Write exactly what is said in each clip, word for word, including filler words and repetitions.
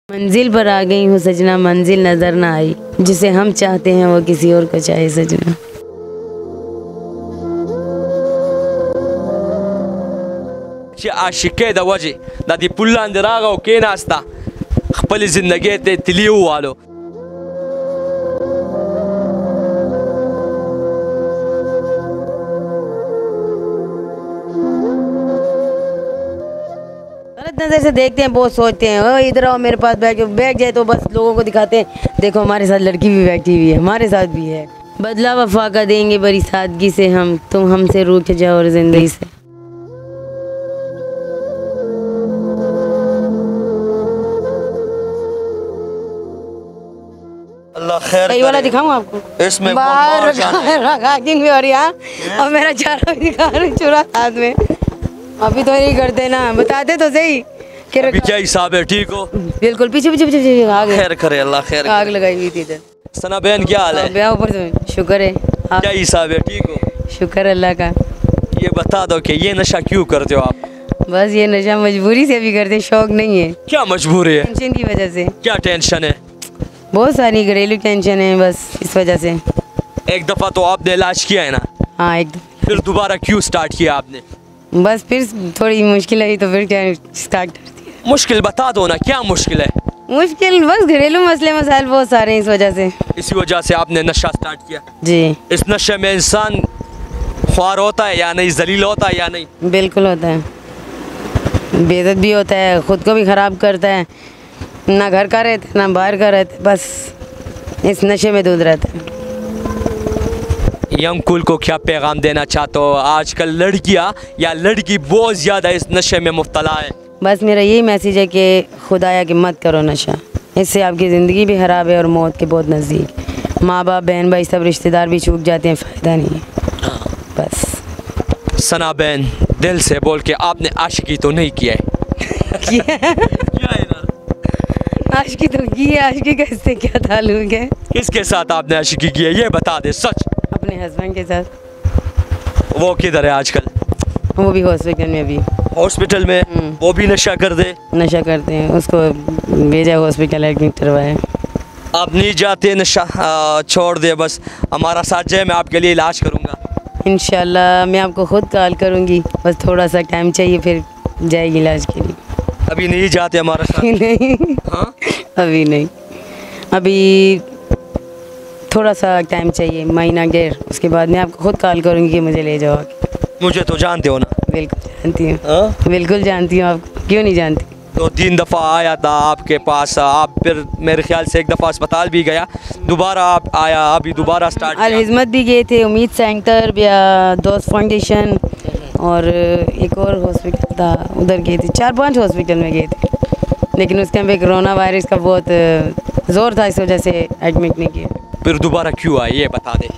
मंजिल पर आ गई हूँ सजना, मंजिल नजर ना आई, जिसे हम चाहते हैं वो किसी और को चाहे सजना। आशिके द वजह द दी पुल्लान दरागा ओ के नास्ता खपल जिंदगी ते तिलियो वालो नजर से देखते हैं, बहुत सोचते हैं ओ इधर आओ मेरे पास बैठ बैठ जाए तो बस लोगों को दिखाते हैं, देखो हमारे साथ लड़की भी बैठी हुई है, हमारे साथ भी है। बदला वफा का देंगे बड़ी सादगी से हम, तुम हमसे रूठ जाओ और जिंदगी से। अल्लाह खैर ये वाला दिखाऊं आपको, इसमें बाहर रखा भी और यहाँ और मेरा चारा भी दिखा रही चुरा हाथ में। अभी तो नहीं करते ना, बताते तो सही कि अभी क्या हिसाब है? ठीक हो? बिल्कुल पीछे पीछे पीछे पीछे आगे खैर करे अल्लाह खैर। आग लगाई हुई थी इधर। सना बहन क्या हाल है? ब्याह ऊपर से शुक्र है। क्या हिसाब है? ठीक हो? शुक्र अल्लाह का। ये बता दो कि ये नशा क्यों करते हो आप? बस ये नशा मजबूरी से भी करते, शौक नहीं है। क्या मजबूरी है? टेंशन की वजह से। क्या टेंशन है? बहुत सारी घरेलू टेंशन है, बस इस वजह से। एक दफा तो आपने इलाज किया है ना? हाँ एक दफा। फिर दोबारा क्यों स्टार्ट किया आपने? बस फिर थोड़ी मुश्किल आई तो फिर क्या स्टार्ट कर दिया। मुश्किल बता दो ना, क्या मुश्किल है? मुश्किल बस घरेलू मसले मसाइल बहुत सारे हैं, इस वजह से। इसी वजह से आपने नशा स्टार्ट किया? जी। इस नशे में इंसान ख्वार होता है या नहीं, जलील होता है या नहीं? बिल्कुल होता है, बेइज्जत भी होता है, खुद को भी ख़राब करता है, ना घर का रहता है ना बाहर का रहता है, बस इस नशे में दूध रहता है। यंग कुल को क्या पैगाम देना चाहते हो? आजकल लड़कियां या लड़की बहुत ज़्यादा इस नशे में मुब्तला है। बस मेरा यही मैसेज है कि खुदाया कि मत करो नशा, इससे आपकी ज़िंदगी भी ख़राब है और मौत के बहुत नज़दीक। माँ बाप बहन भाई सब रिश्तेदार भी चूक जाते हैं, फ़ायदा नहीं है। बस सना बहन दिल से बोल के, आपने आशिकी तो नहीं किया है? किया है ना? आशिकी तो की है, आशिकी का इससे क्या ताल्लुक है? किसके साथ आपने आशिकी की है ये बता दे सच। अपने हस्बैंड के साथ। वो किधर है आजकल? वो भी हॉस्पिटल में, भी हॉस्पिटल में। वो भी नशा कर दे? नशा करते हैं, उसको भेजा हॉस्पिटल एडमिट करवाया। आप नहीं जाते नशा? आ, छोड़ दे, बस हमारा साथ जाए, मैं आपके लिए इलाज करूँगा इंशाल्लाह। मैं आपको खुद कॉल करूँगी, बस थोड़ा सा टाइम चाहिए फिर जाएगी इलाज के लिए। अभी नहीं जाते हमारा साथ? नहीं। हाँ? अभी नहीं, अभी थोड़ा सा टाइम चाहिए, महीना डेढ़, उसके बाद मैं आपको खुद कॉल करूँगी कि मुझे ले जाओ। मुझे तो जानते हो ना? बिल्कुल जानती हूँ। हाँ? बिल्कुल जानती हूँ, आपको क्यों नहीं जानती? तो तीन दफ़ा आया था आपके पास, आप फिर मेरे ख्याल से एक दफ़ा अस्पताल भी गया, दोबारा आप आया, अभी दोबारा स्टार्ट अल हिज़मत भी गए थे, उम्मीद सेंटर या दोस्त फाउंडेशन और एक और हॉस्पिटल था, उधर गए थे, चार पांच हॉस्पिटल में गए थे, लेकिन उस टाइम पे कोरोना वायरस का बहुत ज़ोर था, इस वजह से एडमिट नहीं किया। फिर दोबारा क्यों आए ये बता दे।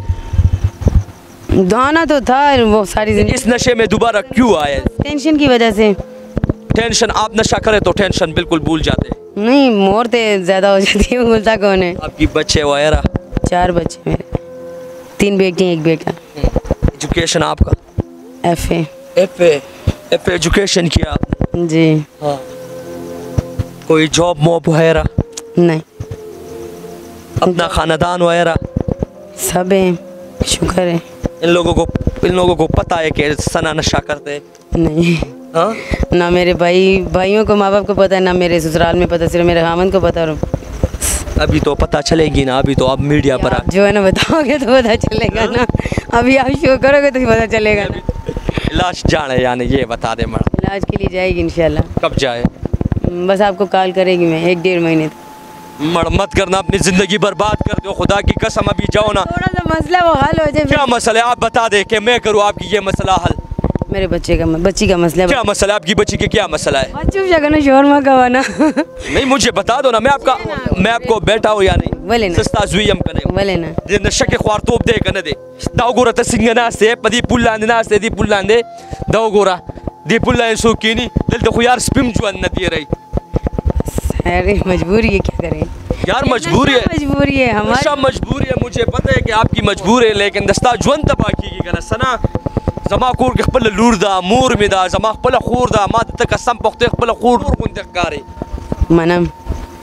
दाना तो था वो सारी जिंदगी। इस नशे में दोबारा क्यों आए? टेंशन की वजह से। टेंशन? आप नशा करें तो टेंशन बिल्कुल भूल जाते हैं? नहीं, मौतें ज़्यादा हो जाती है, भूलता कौन है। आपकी बच्चे वगैरह? चार बच्चे मेरे, तीन बेटी एक बेटा। एजुकेशन आपका? F A. F A F education किया आपने? जी। हाँ। कोई जॉब मॉब वगैरह? नहीं। अपना खानदान वगैरह? सब है, शुक्र है। इन लोगों को इन लोगों को पता है कि सना नशा करते हैं? नहीं। हाँ? ना मेरे भाई भाइयों को, माँ बाप को पता है, ना मेरे ससुराल में पता, सिर्फ मेरे खामन को पता। और अभी तो पता चलेगी ना, अभी तो आप मीडिया पर आ जो है ना बताओगे तो पता चलेगा ना, अभी आप शो करोगे तो पता चलेगा ना। इलाज जाने यानी ये बता दे मैडम। इलाज के लिए जाएगी इंशाल्लाह। कब जाए? बस आपको कॉल करेगी मैं एक डेढ़ महीने तक। मर मत करना, अपनी जिंदगी बर्बाद कर दो, खुदा की कसम अभी जाओ ना। थोड़ा सा मसला वो हल हो जाए। क्या मसला है आप बता दे कि मैं करूँ आपकी ये मसला हल? मेरे बच्चे का बच्ची का मसला। क्या मसला है आपकी बच्ची के? क्या मसला है? चुप जगह शोर मत करवाना। नहीं मुझे बता दो ना, मैं आपका मैं आपको बैठा हूँ या नहीं? बोले ना सस्ता जुयम कने बोले ना दे नशा के ख्वार तोप दे कने दे दाव गोरा तसिंगना से पदी पुल्ला ना से दी पुल्ला दे दाव गोरा दी पुल्ला सो कीनी दिल तो यार स्पिम जो न दे रही। अरे मजबूरी है, क्या करें यार? मजबूरी है, मजबूरी है हमारी, मजबूरी है, मुझे पता है कि आपकी मजबूरी है, लेकिन दस्ता जुन तबाकी की कना सना जमा कोर के खपल लूर दा मूर में दा जमा खपल खूर दा मा तक कसम पखते खपल खूर कुन तकारी मनम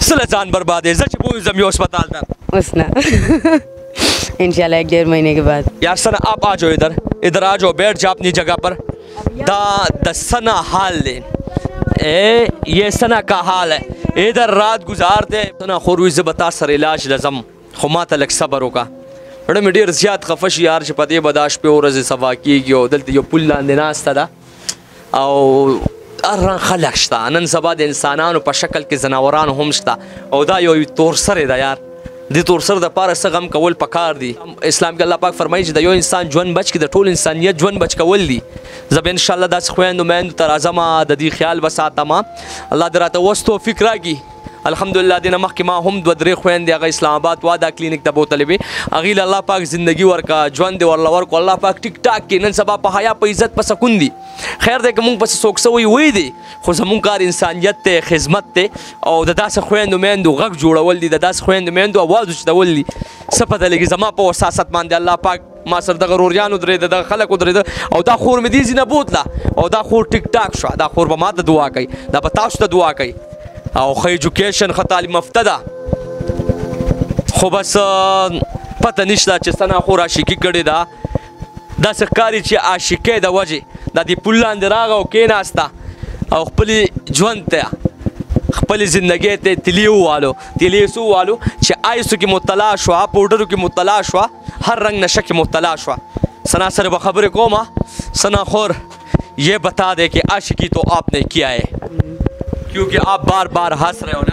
सला जान बर्बाद है जच बो जम यो अस्पताल दा उसना इंशाल्लाह एक डेढ़ महीने के बाद। यार सना आप आ जाओ इधर, इधर आ जाओ, बैठ जाओ अपनी जगह पर। दा द सना हाल ले ए ये सना का हाल है, इधर रात गुजारते सना खुरुई से बता सर इलाज लजम खुमा तलक सबर होगा बड़े मिडियर ज़्यादा खफश यार पते बदाश पे और सवा की गयो दलते यो पुल्ला नास था और अर खलक शता नन सबा द इंसानान पे शक्ल के जनावरान हम शता और दा यो तोर सर दा यार दी तोर सर द पार सगम कवल पकार दी इस्लाम के अल्लाह पाक फरमाई द यो इंसान जवन बच के द टोल इंसानियत जवन बच कवल दी जब इंशाल्लाह दास खुएन मैं तराजमा द दी ख्याल बसातमा अल्लाह दरात वस्तो फिक्रा की अल्हम्दुलिल्लाह दिन मख के मा हम दरे खुएन दे इस्लामाबाद वादा क्लिनिक तबो तलबे अगिल अल्लाह पाक जिंदगी वर का जवन दे वल्ला वर को अल्लाह पाक टिक टाक के नन सबा पहाया पे इज्जत प सकुंदी खैर दे के मुंग पस सोक सवई वई दे खो जमुन कार इंसानियत ते खिदमत ते और द दास खुएन में दो गग जोड़वल दी द दास खुएन में दो आवाज उचदवल दी सपत लगी जमा प वसासत मान दे अल्लाह पाक ما سر دغه روریانو درې د خلکو درې او دا خور مې دي زینه بوتله او دا خور ټیک ټاک شو دا خور به ما ته دعا کوي دا به تاسو ته دعا کوي او خو ایجوکیشن خ تعلیم یافته ده خو بس پته نشته چې سنا خور عاشقي کړې ده داسې ښکاري چې عاشقۍ د وجې دا د پل لاندې راغه او کېناسته او خپلې ژوند ته خپل زندگی ته تلی والو تلی سو والو چې آیسو کې مطلع شو پاوډرو کې مطلع شو हर रंग नशे के मुब्तला शुआ सना सर बखबर कोमा सना खोर ये बता दे कि आशिकी तो आपने किया है क्योंकि आप बार बार हंस रहे हो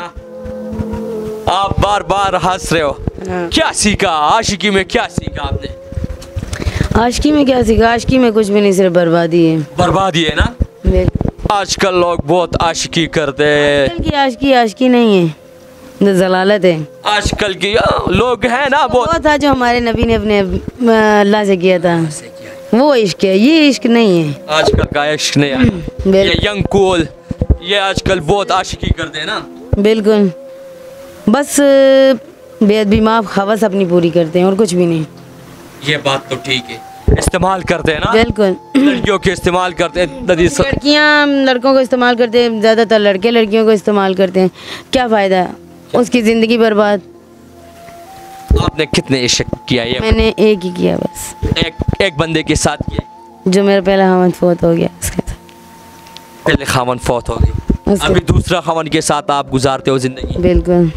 ना आप बार बार हंस रहे हो क्या सीखा आशिकी में क्या सीखा आपने आशिकी में क्या सीखा आशिकी में कुछ भी नहीं सिर्फ बर्बादी है बर्बादी है ना आजकल लोग बहुत आशिकी करते हैं आजकल की आशिकी आशिकी नहीं है जलालत है आजकल की लोग हैं ना वो था जो हमारे नबी ने अपने अल्लाह से किया था वो इश्क है ये इश्क नहीं है आजकल का इश्क नहीं है ये यंग कूल ये आजकल बहुत आशिकी करते हैं ना बिल्कुल बस बेअदबी माफ खवस अपनी पूरी करते हैं और कुछ भी नहीं ये बात तो ठीक है इस्तेमाल करते हैं ना बिल्कुल लड़कियों के इस्तेमाल करते हैं लड़कियाँ लड़कों को इस्तेमाल करते हैं ज़्यादातर लड़के लड़कियों को इस्तेमाल करते हैं क्या फ़ायदा उसकी ज़िंदगी बर्बाद। आपने कितने इश्क किया ये मैंने एक ही किया बस एक एक बंदे के साथ किया जो मेरा पहला खामन फौत हो गया उसके साथ पहले खामन फौत हो गई अभी दूसरा खामन के साथ आप गुजारते हो ज़िंदगी बिल्कुल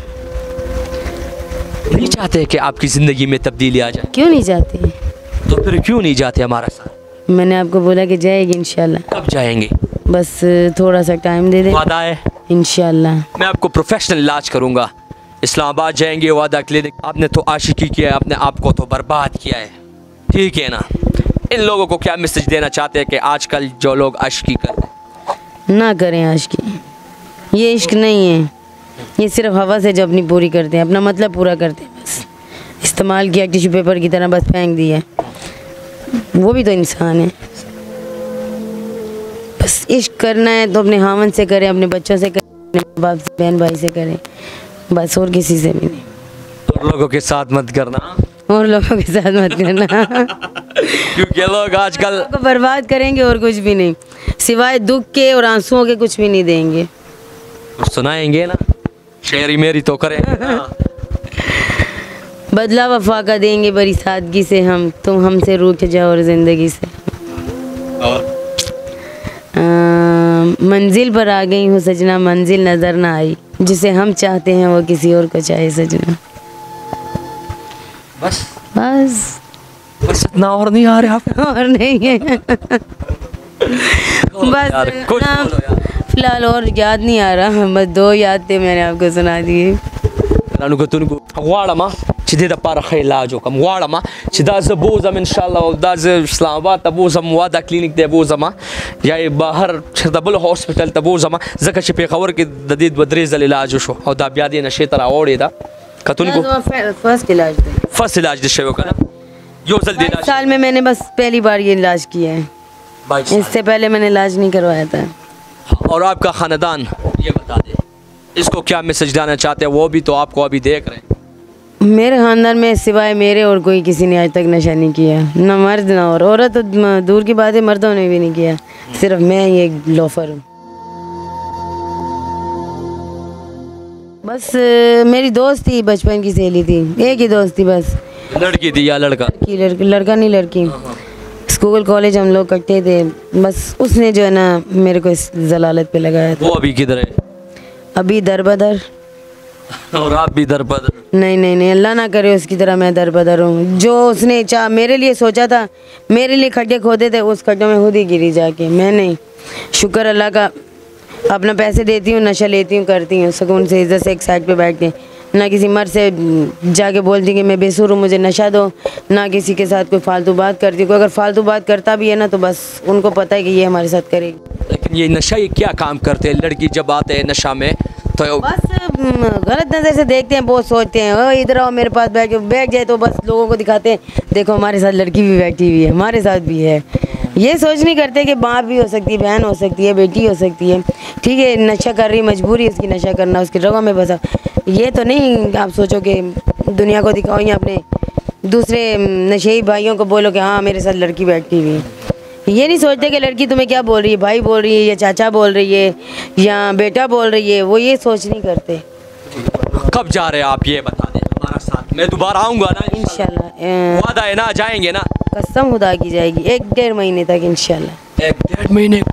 नहीं चाहते कि आपकी ज़िंदगी में तब्दीली आ जाए क्यों नहीं चाहते तो फिर क्यों नहीं जाते हमारे साथ मैंने आपको बोला कि जाएगी इंशाल्लाह कब जाएंगे बस थोड़ा सा टाइम दे दे वादा है इंशाल्लाह मैं आपको प्रोफेशनल इलाज करूंगा इस्लामाबाद जाएंगे वादा क्लिनिक आपने तो आशिकी किया है अपने आप को तो बर्बाद किया है ठीक है ना इन लोगों को क्या मैसेज देना चाहते हैं कि आजकल जो लोग आशिकी करते हैं ना करें आशिकी ये इश्क नहीं है ये सिर्फ हवा से जो अपनी पूरी करते हैं अपना मतलब पूरा करते हैं बस इस्तेमाल किया टिश्यू पेपर की तरह बस फेंक दिया वो भी तो इंसान है बस इश्क करना है तो अपने हामन से करें अपने बच्चों से करें अपने माँ बाप से बहन भाई से करें बस और किसी से भी नहीं और लोगों के साथ मत करना और लोगों के साथ मत करना क्योंकि लोग आजकल को बर्बाद करेंगे और कुछ भी नहीं सिवाय दुख के और आंसुओं के कुछ भी नहीं देंगे सुनाएंगे ना शेरी मेरी तो करें बदला वफा का देंगे बड़ी सादगी से हम तुम हमसे रूठ जाओ और ज़िंदगी से और आ, मंजिल पर आ गई हूँ सजना मंजिल नज़र ना आई जिसे हम चाहते हैं वो किसी और को चाहे सजना बस बस बस इतना और नहीं आ रहे आप और नहीं है बस यार, कुछ ना बोलो यार। फिलहाल और याद नहीं आ रहा बस दो याद थे मैंने आपको सुना दिए غواړم چې دې د پاره ښه علاج وکړم غواړم چې دا زه بوځم انشاءالله او دا زه اسلام آباد ته بوځم واده کلینیک ته بوځم یا بهر چېرته بل هاسپټل ته بوځم ځکه چې پېښور کې د دې دوه درې ځل علاج وشو او دا بیا دې نشې ته راوړې ده کتونکو फर्स्ट इलाज थे फर्स्ट इलाज दे शे وکړه یو ځل دې علاج साल में मैंने बस पहली बार ये इलाज किया है बाईस इससे पहले मैंने इलाज नहीं करवाया था और आपका खानदान ये बता दे इसको क्या मैसेज देना चाहते हैं वो भी तो आपको अभी देख रहे हैं मेरे ख़ानदान में सिवाय मेरे और कोई किसी ने आज तक नशा नहीं किया ना मर्द ना और औरत तो दूर की बात है मर्दों ने भी नहीं किया सिर्फ मैं ये लोफर हूँ। बस अ, मेरी दोस्त थी, बचपन की सहेली थी, एक ही दोस्त थी बस। लड़की थी या लड़का? की लड़की, लड़का नहीं लड़की। स्कूल कॉलेज हम लोग करते थे, बस उसने जो है ना मेरे को इस जलालत पे लगाया था। वो अभी किधर है? अभी दर बदर। और आप भी दर बदर? नहीं नहीं नहीं, अल्लाह ना करे उसकी तरह मैं दर बदर हूँ। जो उसने चाह मेरे लिए सोचा था, मेरे लिए खड्डे खोदे थे, उस खड्डे में खुद ही गिरी जाके। मैं नहीं, शुक्र अल्लाह का, अपना पैसे देती हूँ, नशा लेती हूँ, करती हूँ सुकून से, इज्जत से एक साइड पे बैठ के। ना किसी मर्द से जाके बोलती कि मैं बेसुर हूँ, मुझे नशा दो, ना किसी के साथ कोई फालतू बात करती। कोई अगर फालतू बात करता भी है ना तो बस उनको पता है कि ये हमारे साथ करेगी। लेकिन ये नशा ये क्या काम करते हैं लड़की जब आते हैं नशा में? तो बस हम्म, गलत नज़र से देखते हैं, बहुत सोचते हैं ओ इधर आओ मेरे पास बैठ के, बैठ जाए तो बस लोगों को दिखाते हैं देखो हमारे साथ लड़की भी बैठी हुई है, हमारे साथ भी है। ये सोच नहीं करते कि बाप भी हो सकती है, बहन हो सकती है, बेटी हो सकती है। ठीक है, नशा कर रही, मजबूरी उसकी नशा करना, उसकी रगों में बसा। ये तो नहीं आप सोचो कि दुनिया को दिखाओ या अपने दूसरे नशेई भाइयों को बोलो कि हाँ मेरे साथ लड़की बैठी हुई है। ये नहीं सोचते कि लड़की तुम्हें क्या बोल रही है, भाई बोल रही है या चाचा बोल रही है या बेटा बोल रही है, वो ये सोच नहीं करते। कब जा रहे हैं आप ये बता दें हमारा साथ? मैं दोबारा आऊँगा ना इंशाल्लाह, वादा है ना, जाएंगे ना? कसम खुदा की जाएगी, एक डेढ़ महीने तक इंशाल्लाह। एक डेढ़ महीने?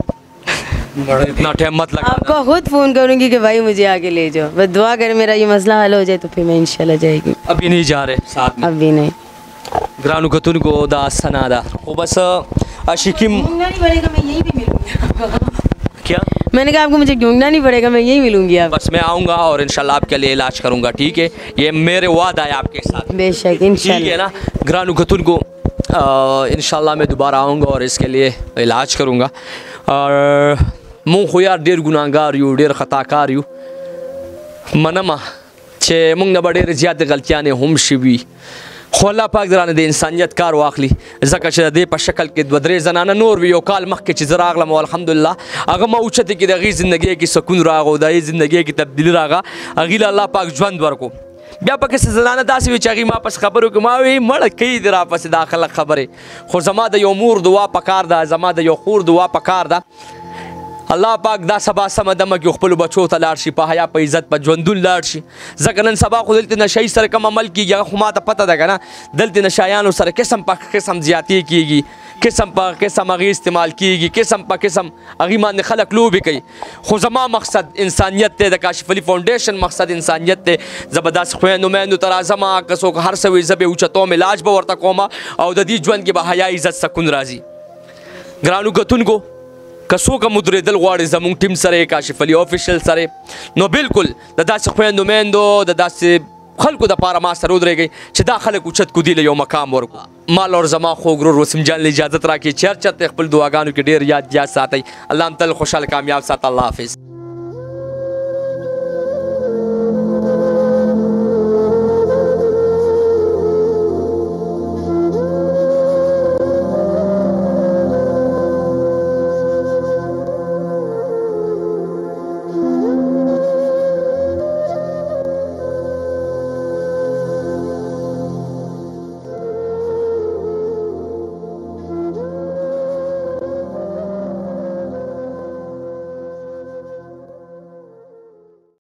इतना टाइम मत लगा। आपको खुद फ़ोन करूँगी कि भाई मुझे आके ले जाओ, बस दुआ करें मेरा ये मसला हल हो जाए तो फिर मैं इंशाल्लाह जाएगी। अभी नहीं जा रहे साथ में? अभी नहीं। ग्रानू कतुन को दा सनादा वो बस अशिकिम ढूंढना नहीं पड़ेगा, मैं यहीं पे मिलूंगी आपको। क्या? मैंने कहा आपको मुझे ढूंढना नहीं पड़ेगा, मैं यहीं मिलूंगी आप। बस मैं आऊँगा और इंशाल्लाह आपके लिए इलाज करूँगा, ठीक है? ये मेरे वादा है आपके साथ। बेशक ठीक इंशाल्लाह। है ना? ग्रानू कतुन को इंशाल्लाह मैं दोबारा आऊँगा और इसके लिए इलाज करूँगा। और मुँह खो यार डेर गुनाहगार यू, डेर खताकार यू मनमा चे मुंग न डेर ज़्यादा गलतियाँ ने हम शिवी खो अल्लाह पाक दराने दे इंसानियत कार वाखली ज़का च दे पर शक्ल के बदरे जनाना नूर भी काल मख के चीज़ रागला अल्हम्दुलिल्लाह अगर मैं उछते कि दगी ज़िंदगी की सुकून रागो दाई ज़िंदगी की तब्दीली रागा अगीला अल्लाह पाक जवान वर को ब्या पके से जनाना दासी भी चागी माँ पस खबरों के माँ वही मड़ कई दर आपस दाखिल खबरें खो जमा द यो मूर दुआ पकार दा जमा द यो खूर दुआ पकार दा अल्लाह पाक दा सबा समदम के खपल बचो तलारशी पहाया पे इज्जत पर जवंदुल लारशी जकनन सबा खुदलत नशई सर कम अमल की या खुमा त पता दगा ना दलत नशायान सर किस्म पर किस्म ज्यादती कीगी किस्म पर किस्म अगी इस्तेमाल कीगी किस्म पर किस्म अगी मान खलक लो भी कई खुजमा मकसद इंसानियत ते काशिफ अली फाउंडेशन मकसद इंसानियत ते ज़बरदस्त खुए नुमैन तराजमा कसो हर से जब उचतो में लाज बवर्ता कोमा और ददी जवन की बहाया इज्जत सकून राजी ग्रानू गतुन को कसो का मुद्रे दल वाड़े जमुंग team Surrey Kashif Ali official Surrey नो बिल्कुल ददा से खुए नुमैन दो ददा से खल को दपारा मा सरूद रह गई चिदा खल उछत को दिले यो मकाम और माल और जमा खो गुरूर वसीम जान ली इजाजत राखी चर्चा तकबल दुआगानों के ढेर याद याद साथ अल्लाह तल खुशहाल कामयाब साथ अल्लाह हाफिज़।